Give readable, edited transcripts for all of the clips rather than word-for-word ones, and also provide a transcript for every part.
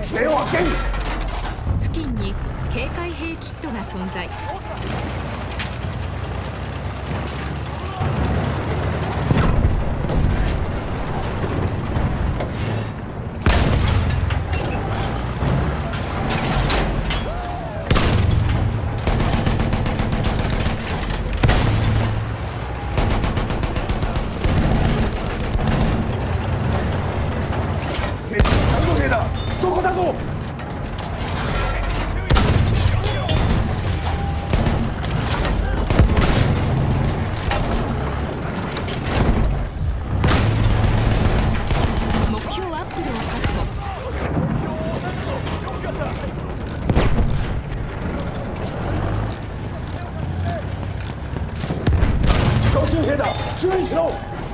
指令を発見。 付近に警戒兵キットが存在。 そこだぞ。 目標アップルを確保。 強襲兵だ。注意しろ。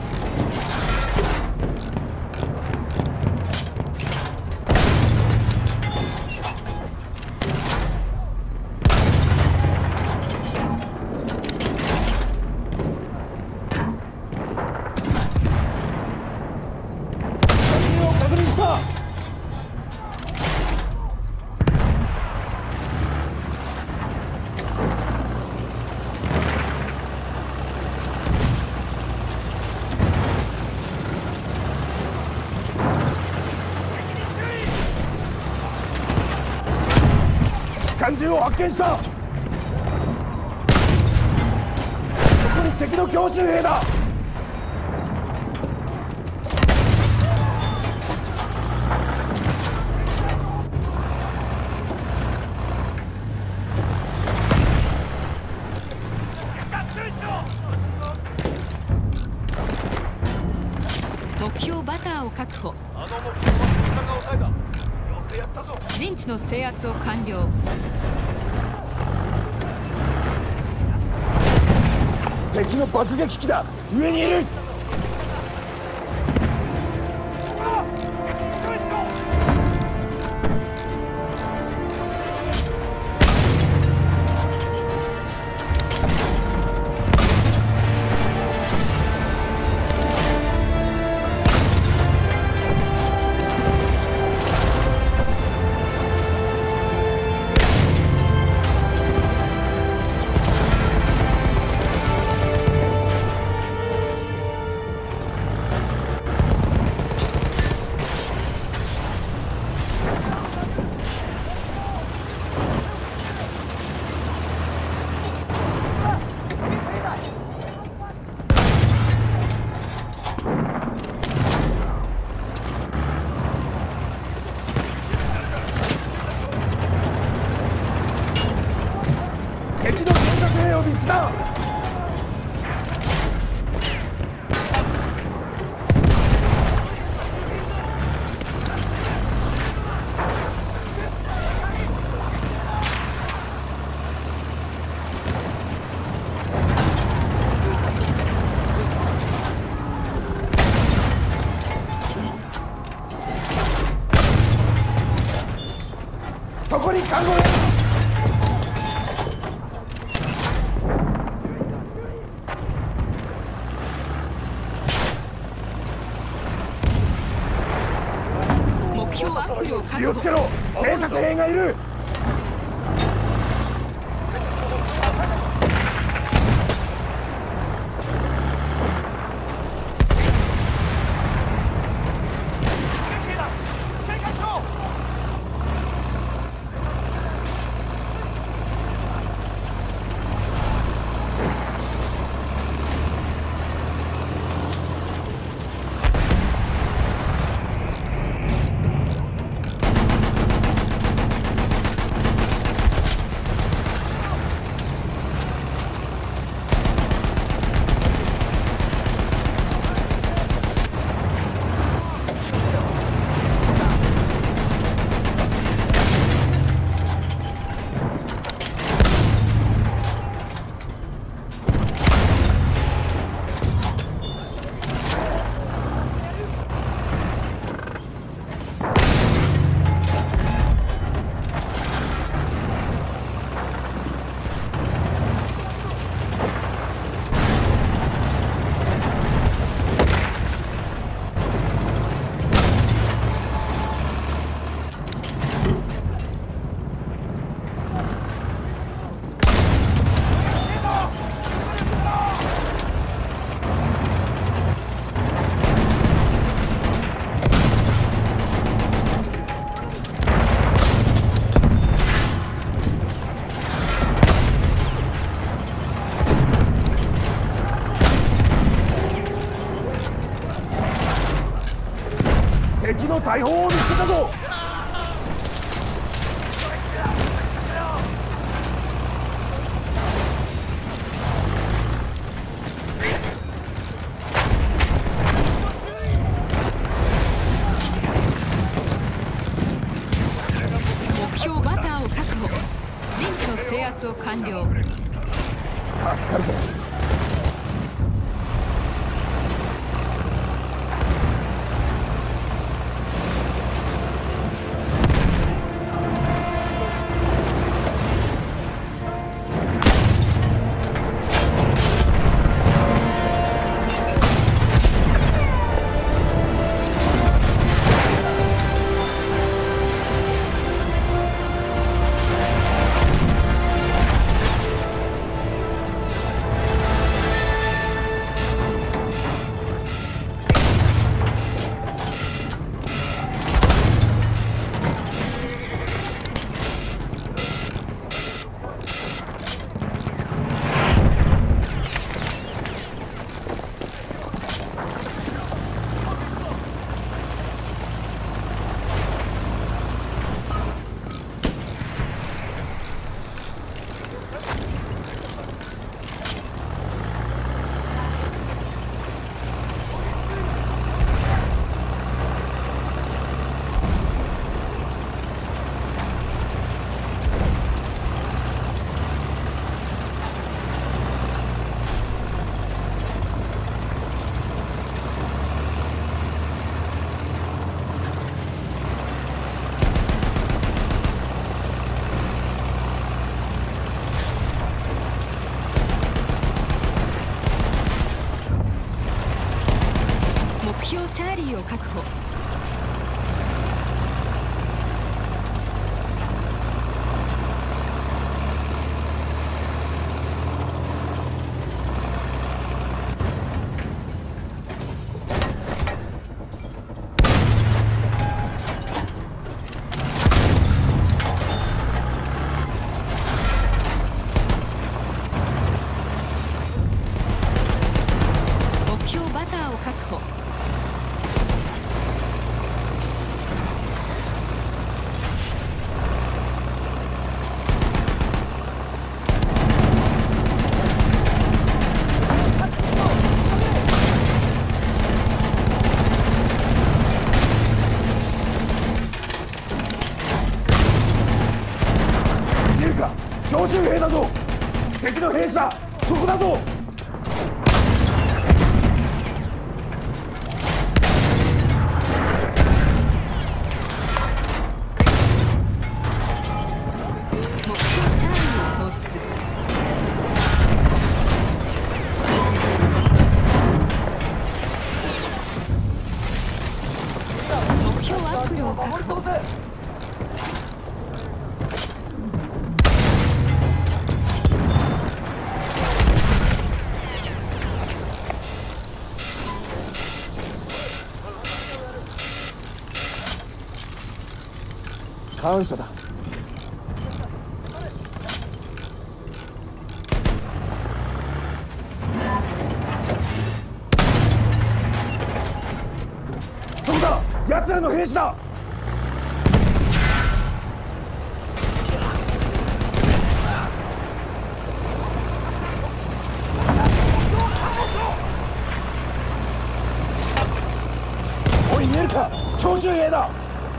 機関銃を発見した。ここに敵の強襲兵だ。 目標バターを確保。 あの目標はこちらが抑えた。よくやったぞ。 陣地の制圧を完了。 敵の爆撃機だ。上にいる。敵の戦術兵を見つけた。そこに看護兵。気をつけろ。警察兵がいる。 つけたぞ。 目標バターを確保。陣地の制圧を完了。 助かるぞ。 目標チャーリーを確保。目標バターを確保。 見えるか、強襲兵だぞ。敵の兵士だ。そこだぞ。 目標チャーリーを喪失。目標アップルを確保。 感謝だ。そこだ、奴らの兵士だ。おい、見えるか、強襲兵だ。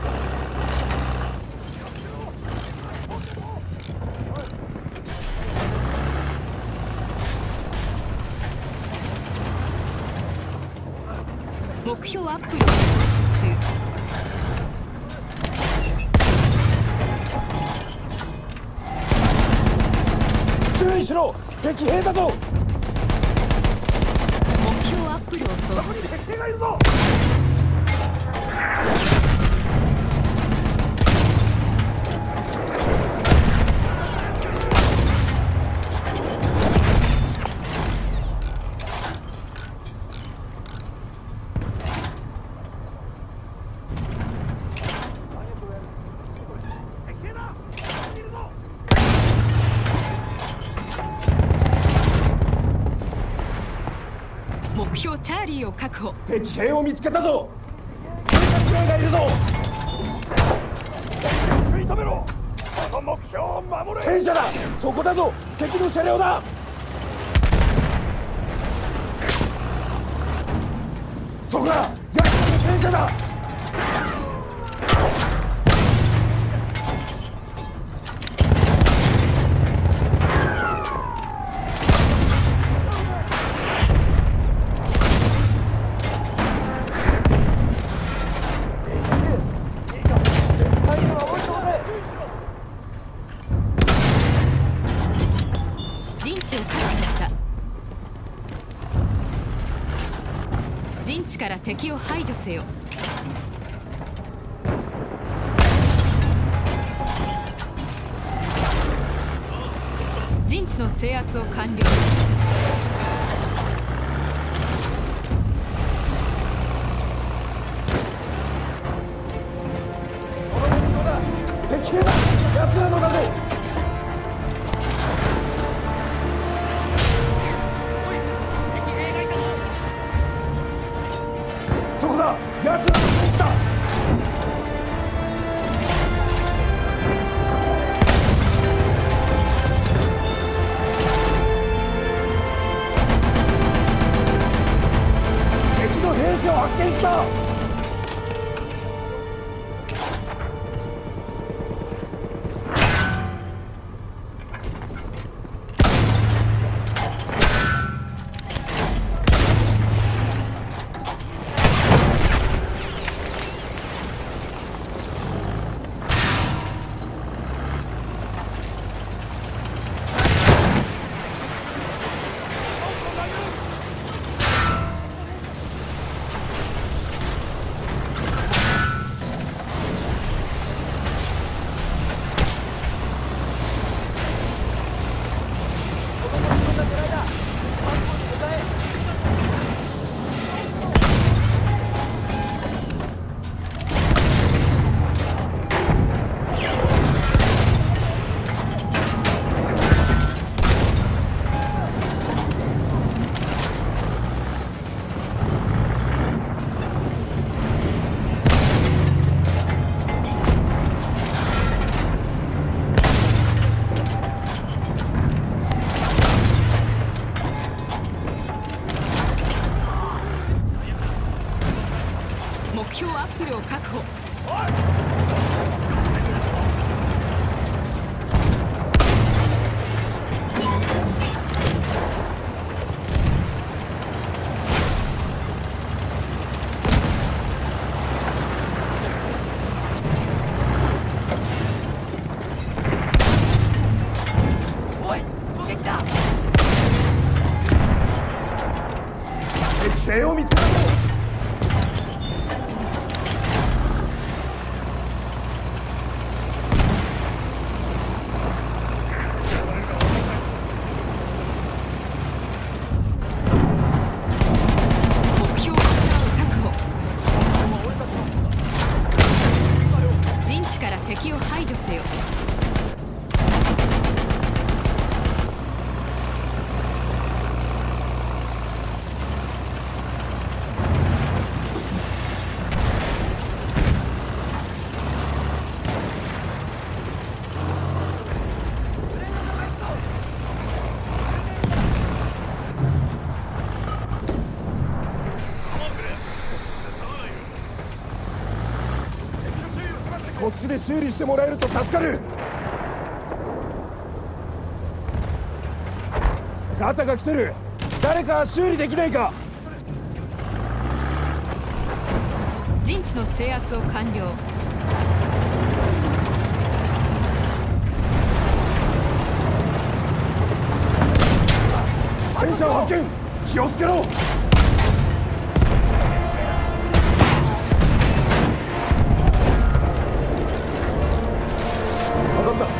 目標アップルを放出中。 注意しろ、敵兵だぞ。 目標アップルを喪失。 敵がいるぞ。 目標チャーリーを確保。 敵兵を見つけたぞ。警察兵がいるぞ。 戦車だ。そこだぞ。敵の車両だ。そこだ。ヤクザの戦車だ。 陣地を確保した。陣地から敵を排除せよ。陣地の制圧を完了。 敵兵だ。奴らのだぞ。そこだ。奴らの戦士だ。敵の兵士を発見した。目標アップルを確保。敵兵を見つけたぞ。 目標バターを確保。陣地から敵を排除せよ。 こっちで修理してもらえると助かる。ガタが来てる。誰か修理できないか。 陣地の制圧を完了。 戦車を発見。気をつけろ。分かった。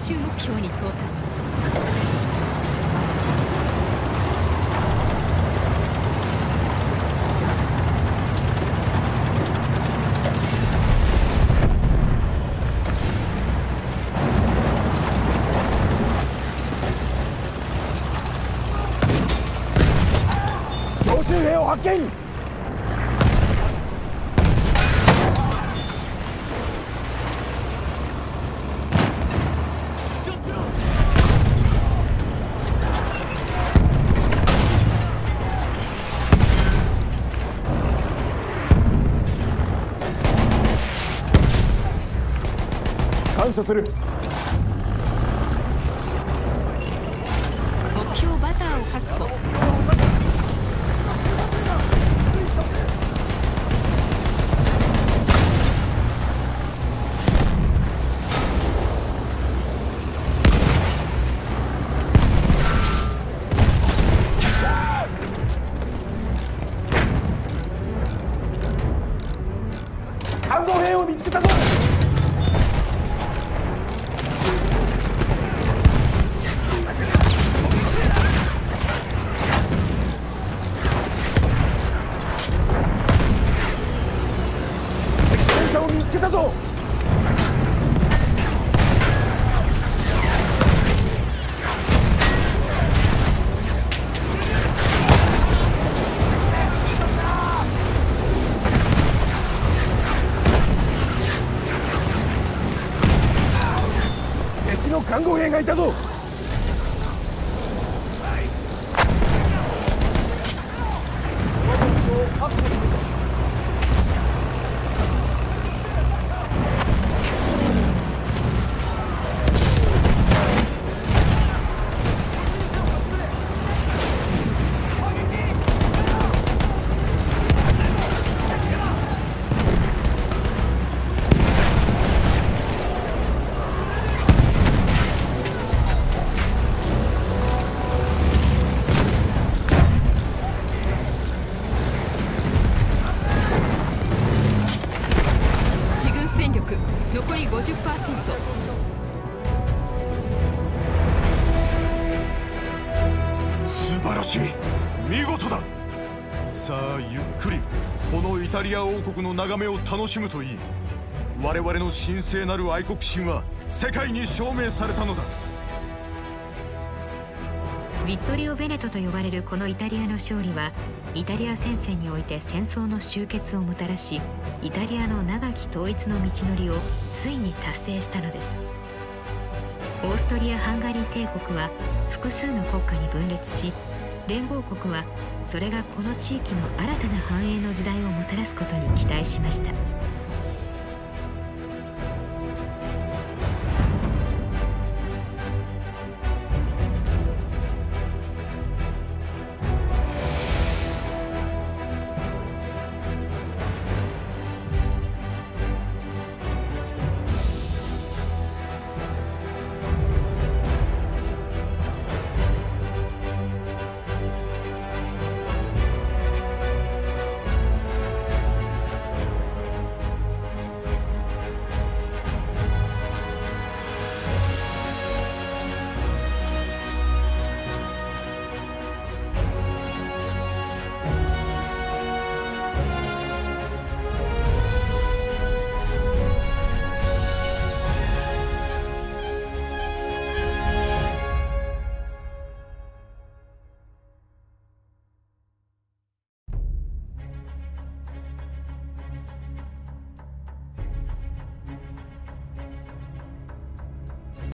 終目標に到達。 徴集兵を発見。感謝する。 目標バターを確保。 感動兵を見つけたぞ。戦車を見つけたぞ。敵の看護兵がいたぞ。 残り 50%。 素晴らしい。見事だ。 さあゆっくりこのイタリア王国の眺めを楽しむといい。我々の神聖なる愛国心は世界に証明されたのだ。 ヴィットリオ・ベネトと呼ばれるこのイタリアの勝利はイタリア戦線において戦争の終結をもたらし、イタリアの長き統一の道のりをついに達成したのです。オーストリア・ハンガリー帝国は複数の国家に分裂し、連合国はそれがこの地域の新たな繁栄の時代をもたらすことに期待しました。